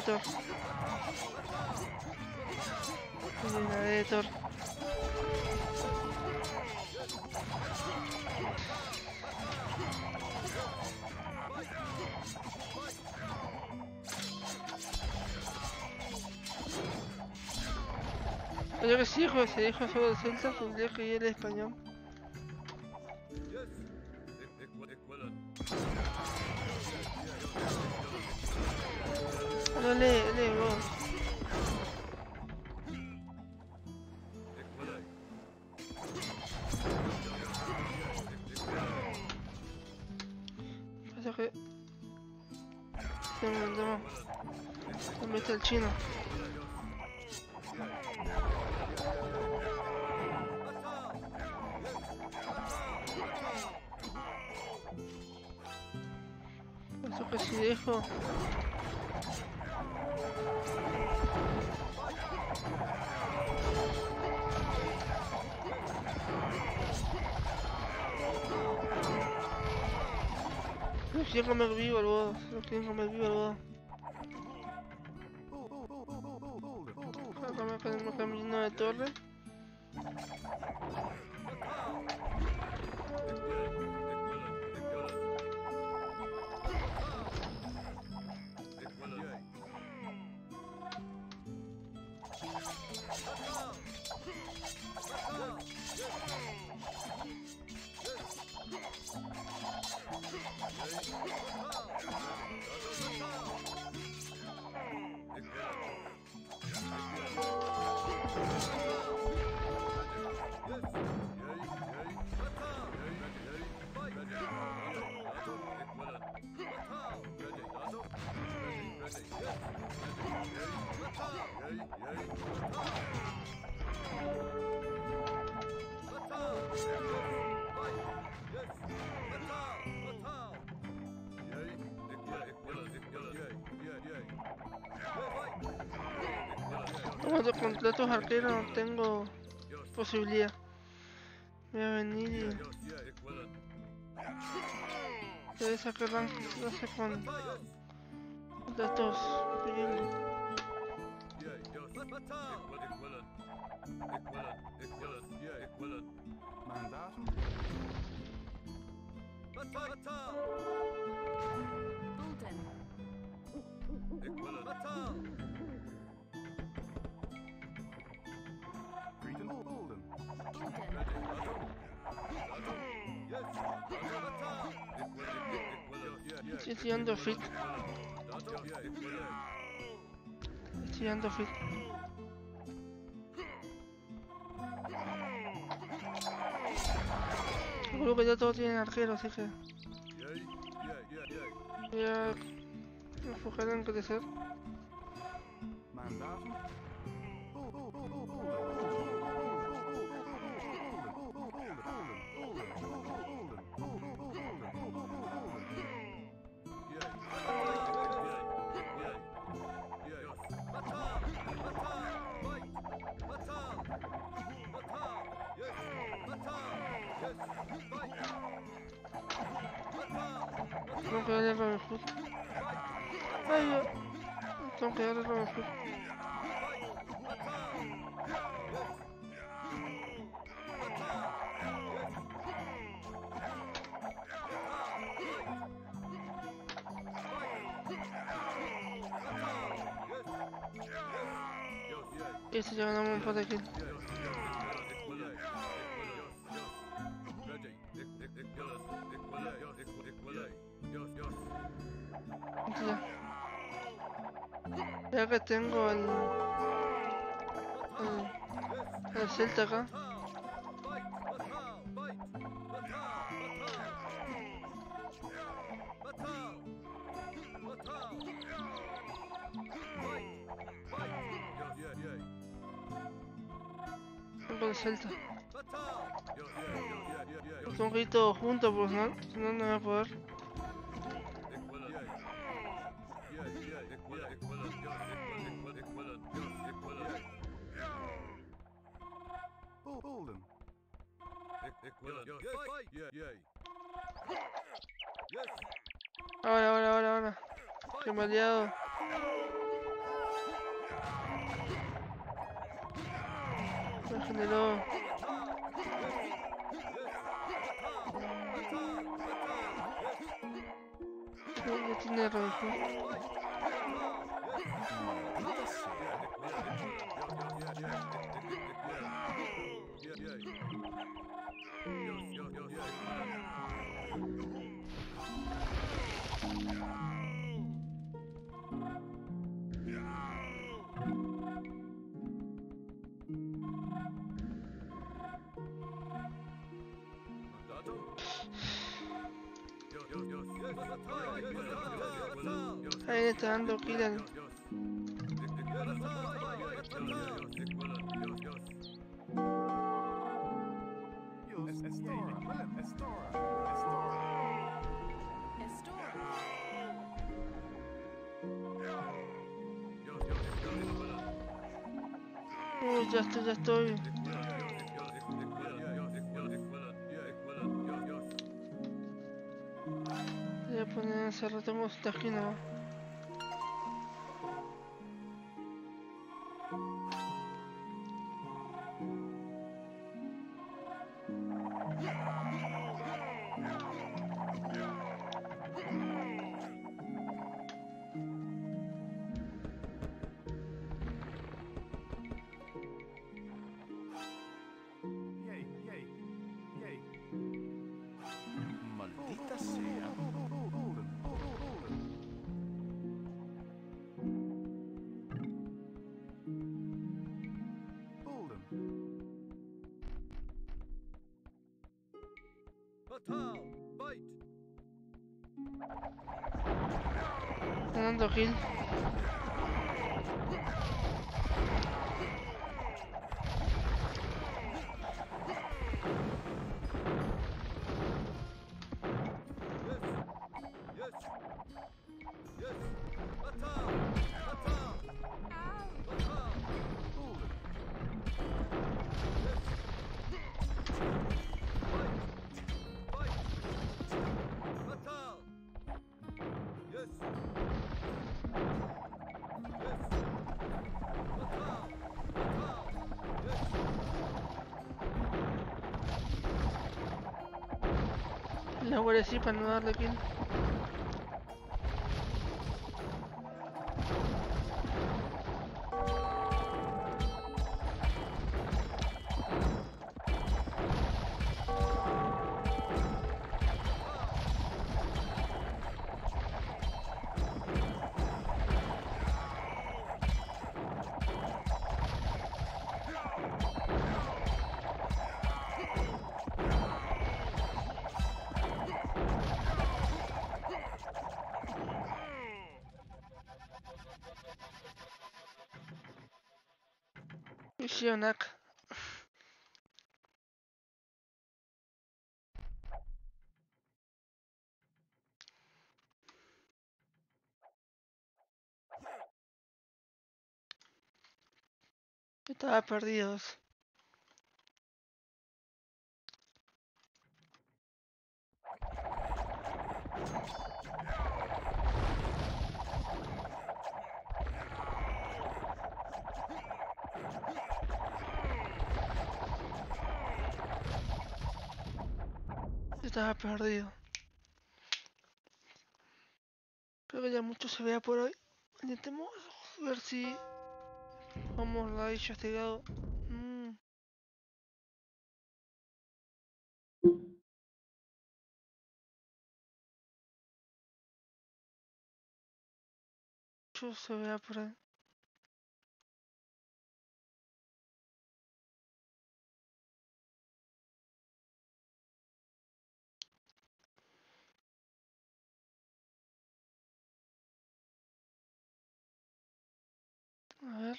Gladiator. Gladiator. Yo que sí, hijo, se dijo solo de Celta, tendría que ir el español. No lee vos. Pasa que... Se mete el chino. Eso que sí dejo. No quiero comer vivo el bodo. No quiero comer vivo el bodo. Acá me quedamos camino de torre. Cuando contrato arqueros no tengo posibilidad. Voy a venir y... Debe sacar rank, no sé con datos pidiendo. Estoy dando fit. Estoy dando fit. Seguro que ya todos tienen arquero, así que voy a enfocar en crecer. Tengo que darle a Robin Hood. Ay, yo. Tengo que darle a Robin Hood. Y se ya ganamos un par de kills. Ya que tengo el Celta acá. Tengo el Celta. Tengo que ir todos juntos, pues si no, no voy a poder. Ahora. Que me ha liado. generó. Ya tiene rojo. Ahí le está dando kill al... Uy, ya estoy. Voy a poner ese retomos esta esquina. Maldita sea. Está dando kill. La voy a decir para no darle kill. Hicieron acá. Estaba perdidos. Estaba perdido. Creo que ya mucho se vea por hoy. Intentemos ver si vamos la ya este lado. Mucho se vea por ahí. A ver.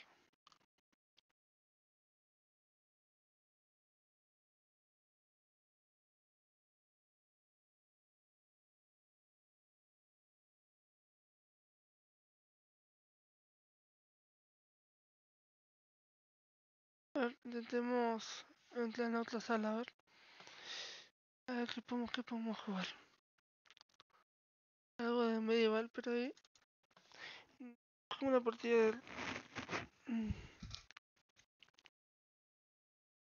A ver, intentemos entrar en otra sala, a ver. A ver qué podemos jugar. Algo de medieval, pero ahí. Como una partida de...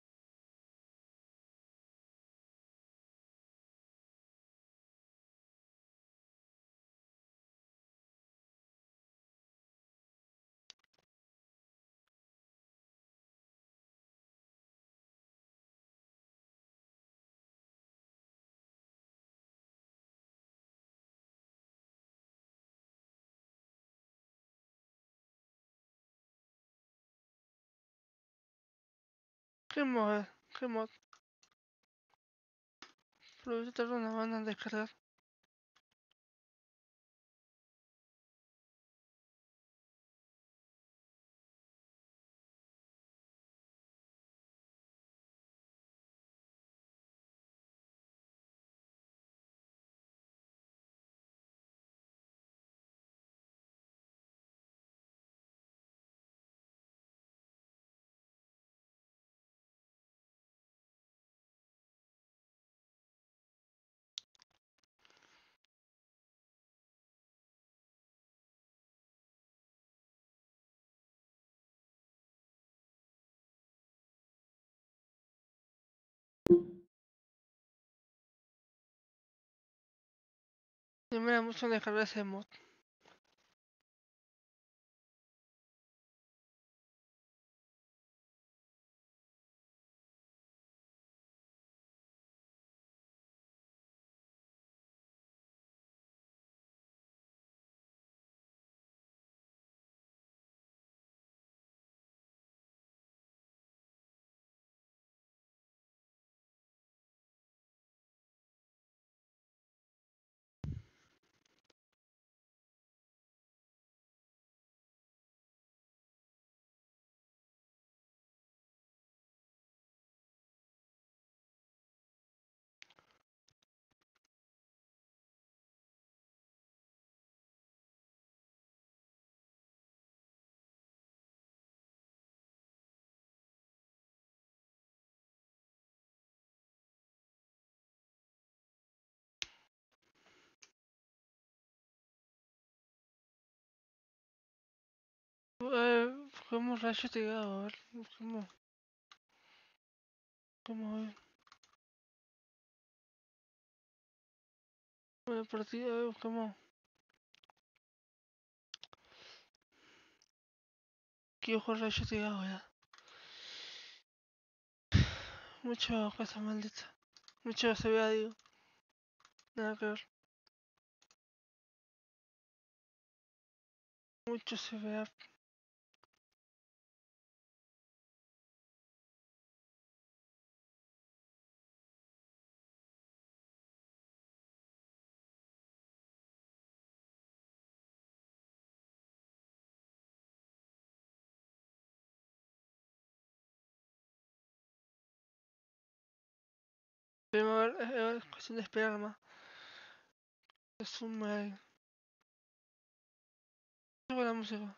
¿Qué mod? Pero eso tarda una banda en descargar. Demora mucho en descargar ese mod. Busquemos rayos de Gao, a ver. Busquemos. Una partida, a ver, busquemos. Quiero jugar rayos de Gao ya. Mucho cosa maldita. Mucho se vea, digo. Nada que ver. Mucho se vea. Pero a ver, es cuestión de esperar más. Es un mal. Subo la música.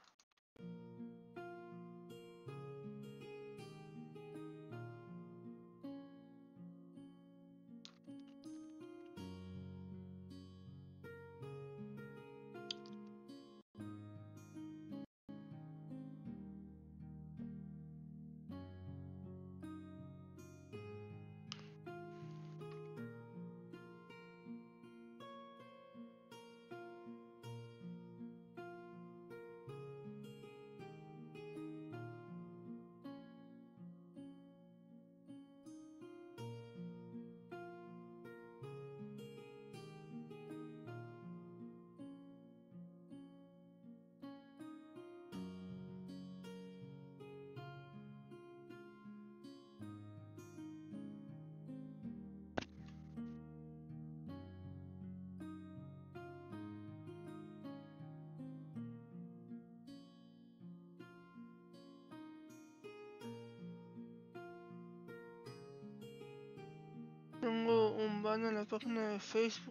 Tengo un banner en la página de Facebook.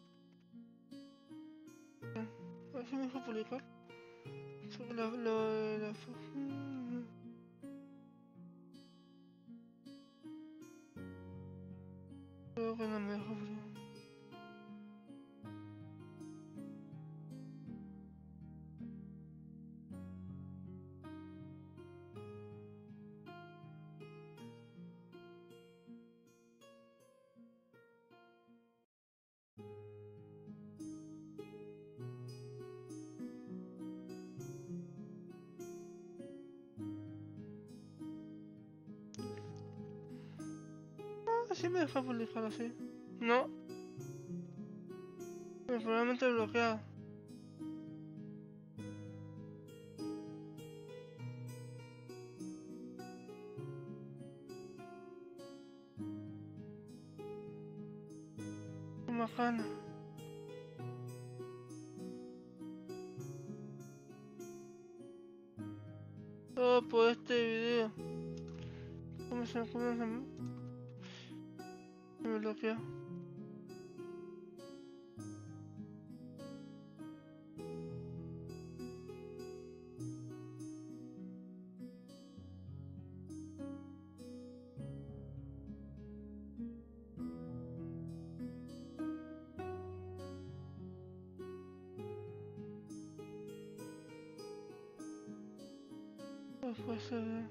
A ver si me dejo publicar. Sobre la creo que no me dejo publicar. Sí me deja publicar así. No, pero probablemente bloqueado. bacana. Todo por este video. ¿Cómo se me bloqueó? Después se ve.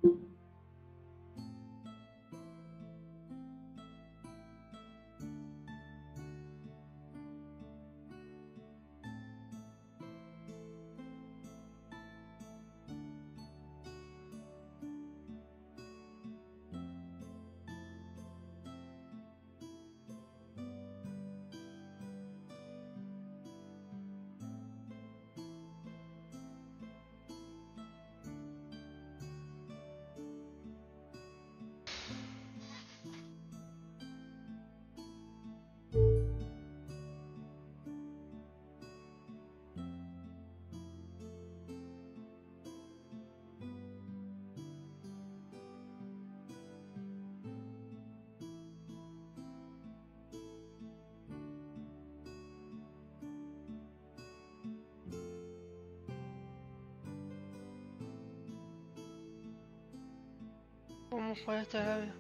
Vamos a jugar esta Arabia.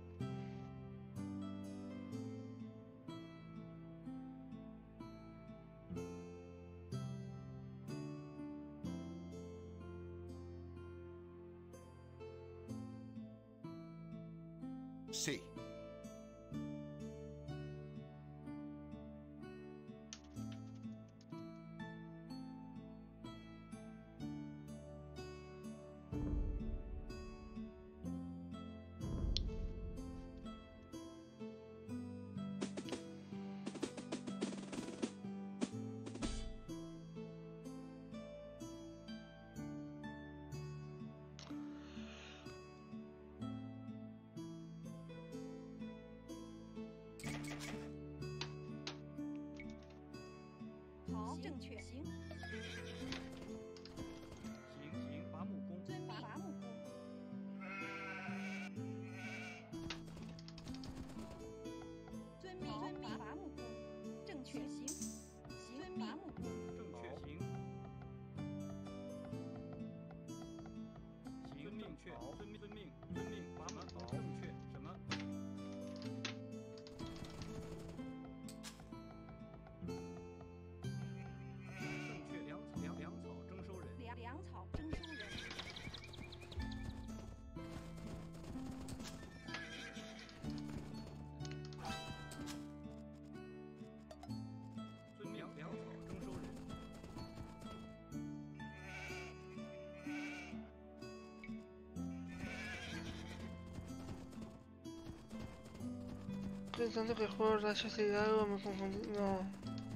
Sí. 好，正确，行， 行，伐木工， 遵命，伐木工，遵命，伐木工，正确，行，伐木工， 正确，行，正确，遵命，伐木工，正确，什么？正确，粮草征收人， 粮草征收人， 遵命，粮草征收人， Pensando que el juego Rayos y algo me confundí. No.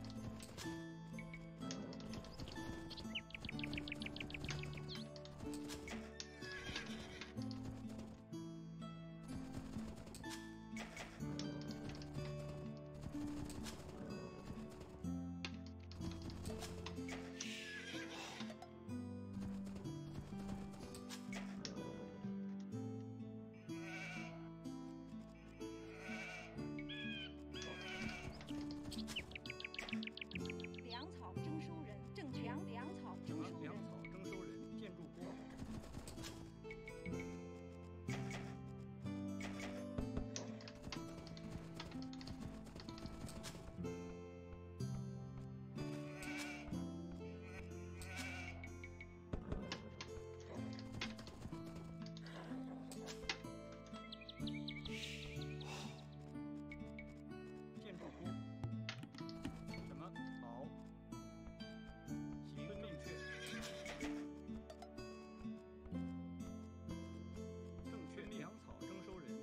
粮草征收人，正确，粮草什么？ 征收人， 粮草征收人，建筑工，建筑工，什么？好，行，正确，正确，粮草征收人，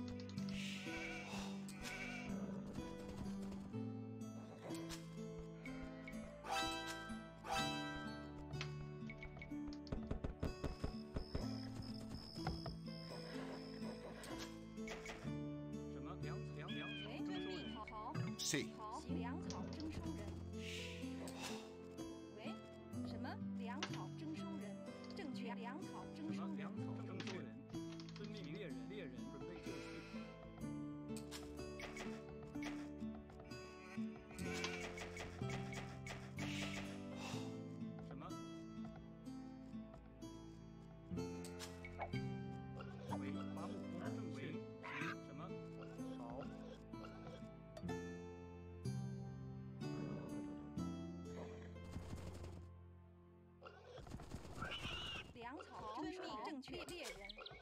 什么？粮草喂， 征遵命， 收人， 好， Sí. 好，粮草征收人，喂，什么？粮草征收人，正确，粮草征收人什么？粮，草征收人，遵命，猎人准备就绪，什么？为伐木工，正确，行，什么？好， 粮草征收，正确，猎人，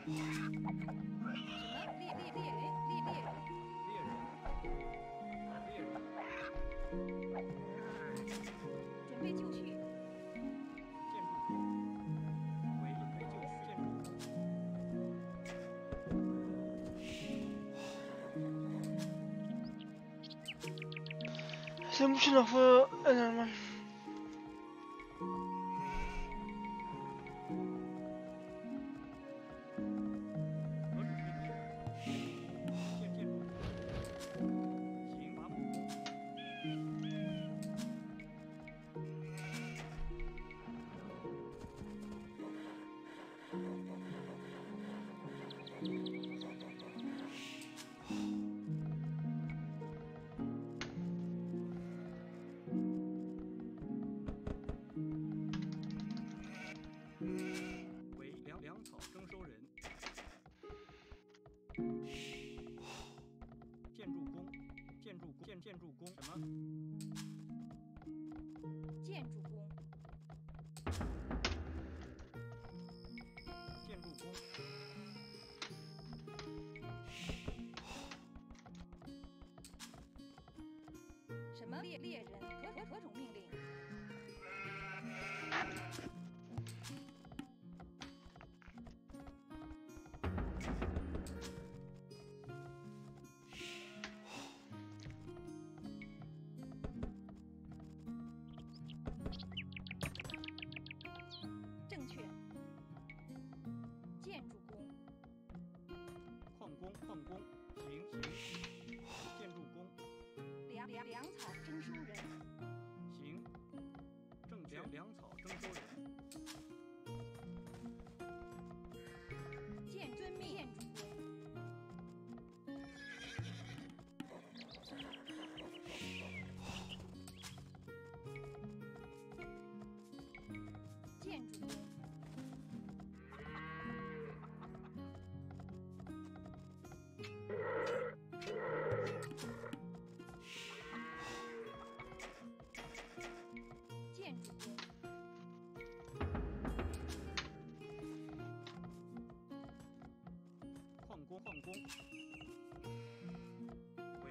准备就绪。 建筑工，为准备就绪。建筑工， Hace mucho no juego en normal. 建筑工什么？ 建筑工。 建筑工。 什么猎人？何种命令？正确。建筑工。 矿工，行。建筑工。 粮草征收人。 行。正确，粮草征收人。 建筑工。建筑工。建筑工。 矿工。为。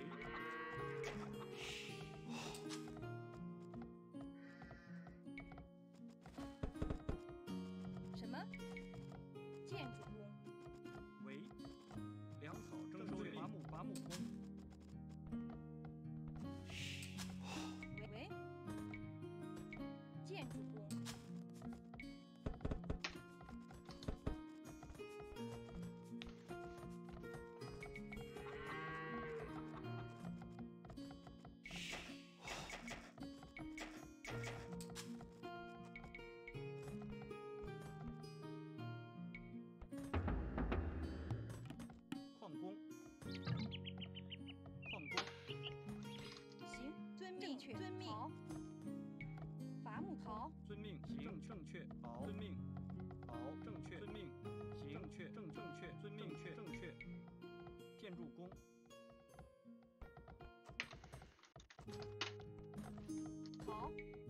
什么？建筑工。 为。粮草征收人。伐木工。 为。建筑工。 矿工。 行，遵命。遵命。好。伐木好。 遵命。行，正确。好。遵命。好，正确。遵命。行，正确。遵命。正确。建筑工。 好。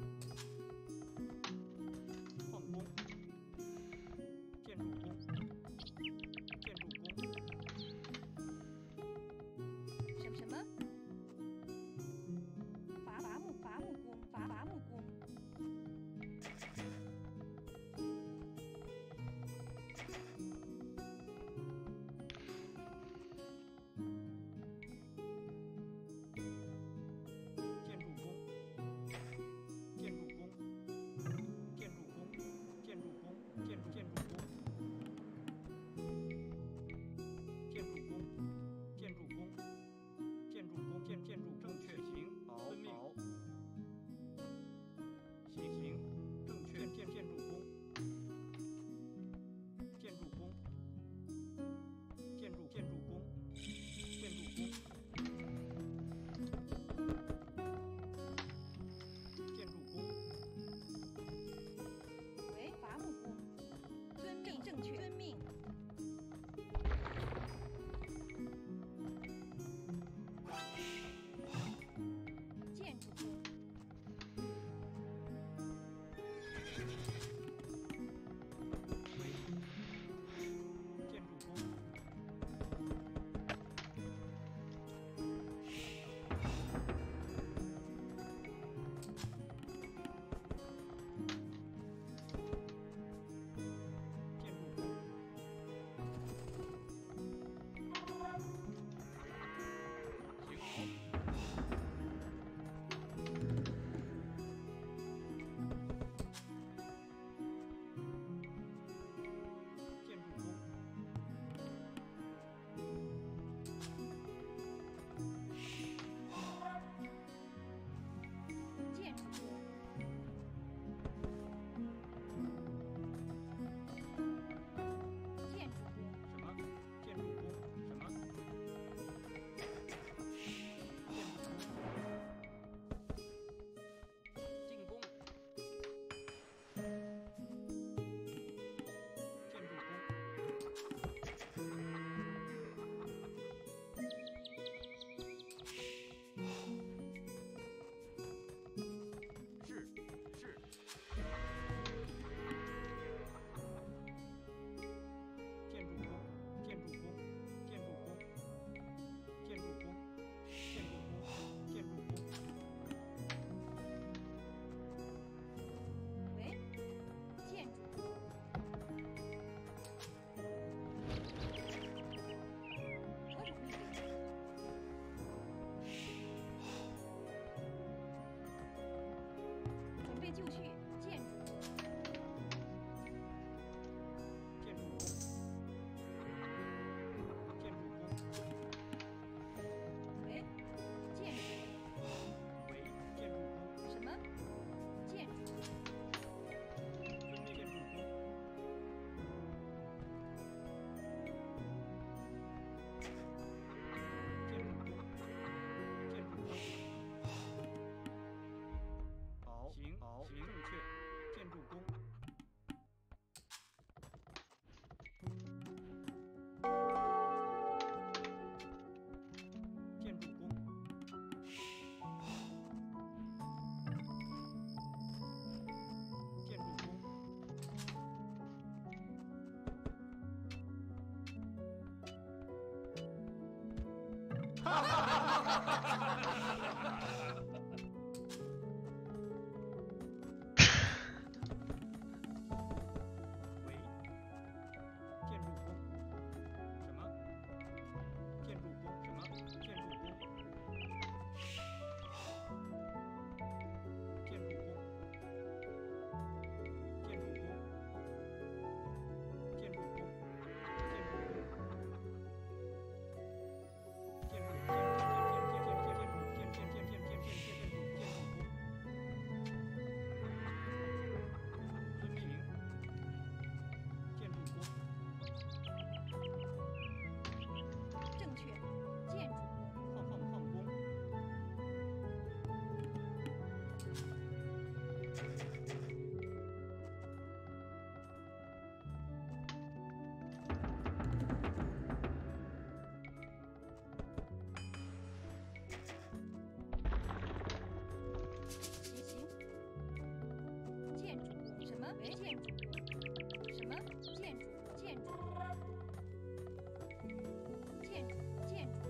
矿工。建筑工。 什么？伐木为建筑工，什么？建筑工什么？建筑工，建筑工，建筑工，建筑工，建筑工，建筑工。 正确，建筑工。行，建筑工什么为建筑工？什么建筑工？建筑工。建筑工。 建筑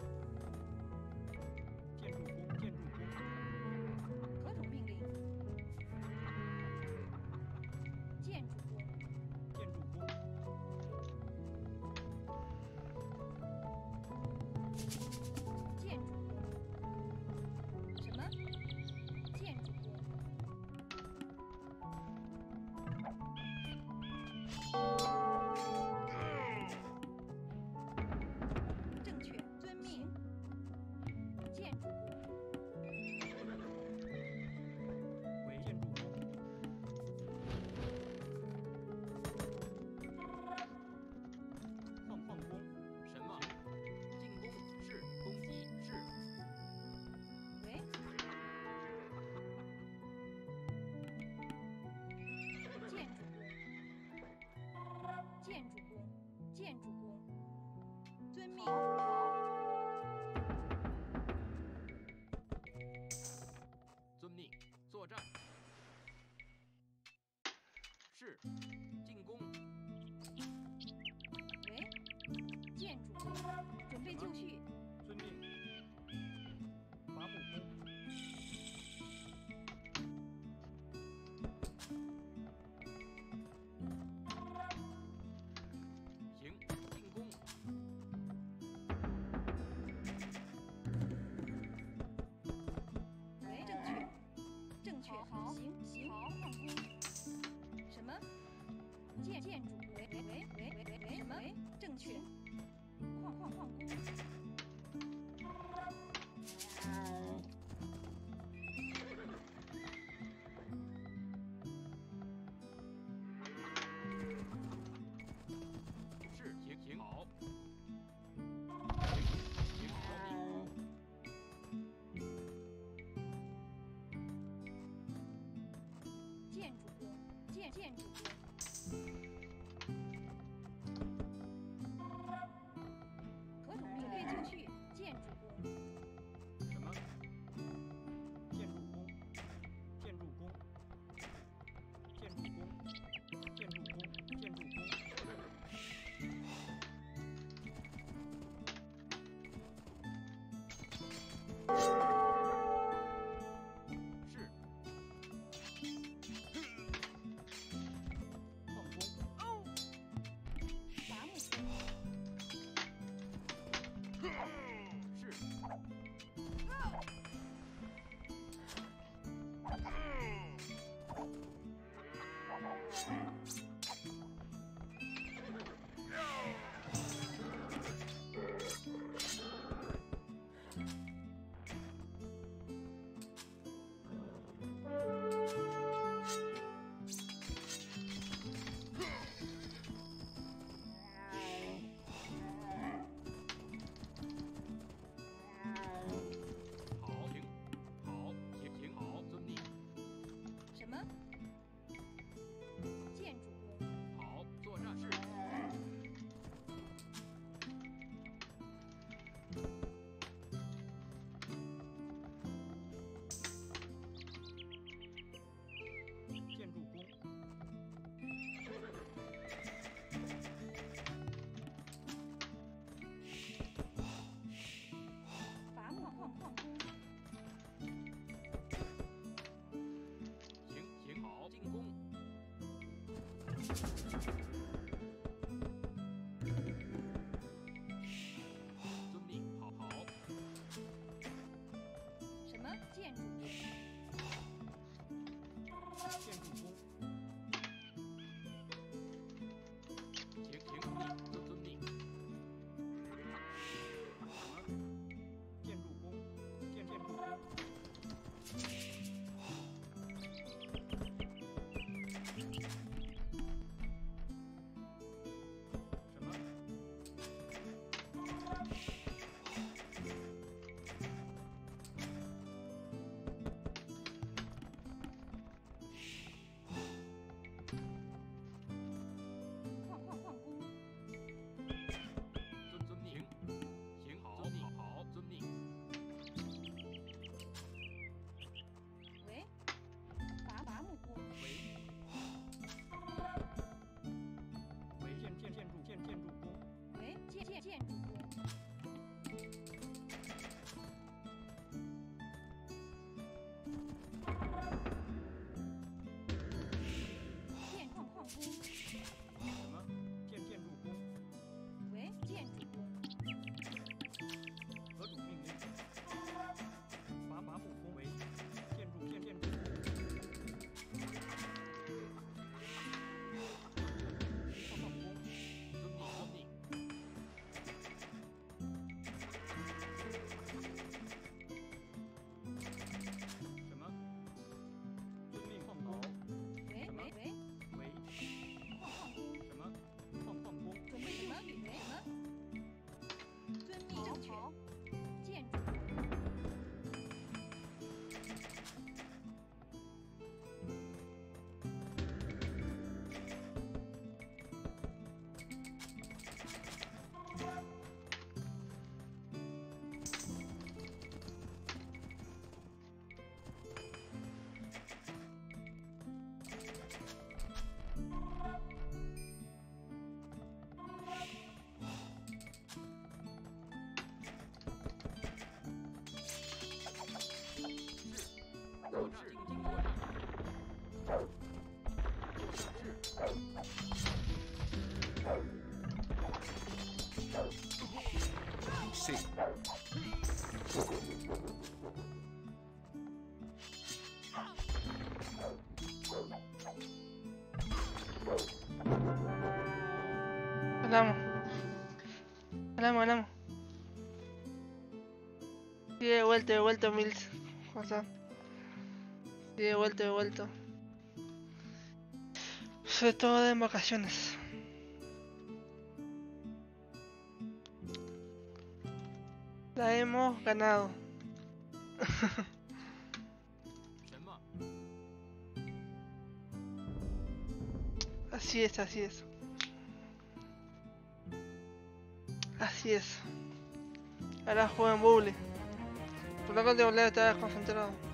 工， 何种命令？建筑工。 建筑工， 建筑工。什么？建筑工。正确，遵命。建筑工。 为建筑工，矿工， 什么？进攻是，攻击是。 为建筑工。建筑工。遵命。 遵命，作战。是，进攻。 为建筑工。准备就绪。 遵命。伐木工， 行，进攻。 为正确。正确。好。行。好。矿工。什么？建筑为什么？正确。矿工。 是，行好。行好。 建筑工。建筑工。何种命令？就绪。建筑工。 什么？建筑工，建筑工，建筑工，建筑工，建筑工， 是， 遵命，好。 什么建筑？ 建筑工， 请遵命。 建筑工，建筑工，什么？ 矿工。 遵命。行，好，遵命。 喂，伐木工。 为建筑工， 喂，建筑工。矿工。 什么？建筑工， 喂，建筑工。 何主命令？伐木工为建筑工，矿工， 遵命。 什么？遵命矿工， 喂， 为矿工。 什么？矿工， 准备什么？遵命正确。建筑。 作战经过 Sí. Ganamos. Sí, he vuelto, Mills. José. Sí, he vuelto. Sobre todo en vacaciones. La hemos ganado. 什么？ Así es. Ahora juego en Bubble. Por lo que te volví a estar desconcentrado.